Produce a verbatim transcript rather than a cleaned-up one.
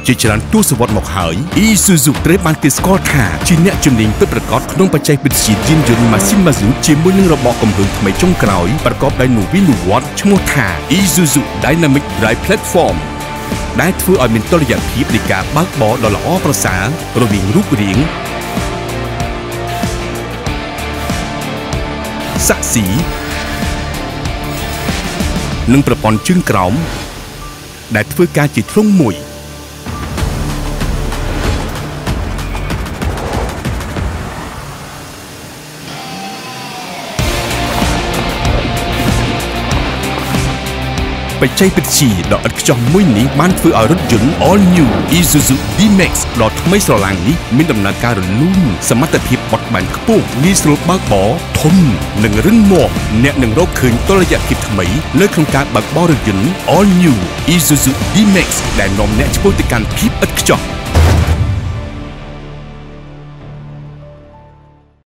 ជាច្រើនទសវត្សរ៍មកហើយ Isuzu ត្រូវបានគេស្គាល់ថាជាអ្នកជំនាញពិតប្រាកដក្នុងបច្ចេកវិទ្យាយានយន្តម៉ាស៊ីនម៉ាស៊ូជាមួយនឹងរបបគម្រោងថ្មីចុងក្រោយប្រកបដោយនវានុវត្តន៍ឈ្មោះថា Isuzu Dynamic Drive Platform ដែលធ្វើឲ្យមានតុល្យភាពនៃការបើកបរដ៏ល្អប្រសើររវាងរូបរាងសាក់ស៊ីនិងប្រព័ន្ធជើងក្រោមដែលធ្វើការជាធ្លុងមួយបច្ចេកវិទ្យាដ៏ឥតខ្ចោះមួយនេះបានធ្វើឲ្យរថយន្ត All New Isuzu D-Max ដ៏ថ្មីស្រឡាងនេះមានដំណើរការរលូនសមត្ថភាពបត់បែនខ្ពស់ងាយស្រួលបើកបរធំនិងរឹងមាំអ្នកនឹងរកឃើញតុល្យភាពថ្មីនៅក្នុងការបើកបររថយន្ត All New Isuzu D-Max ដែលនាំអ្នកឆ្ពោះទៅកាន់ភាពឥតខ្ចោះ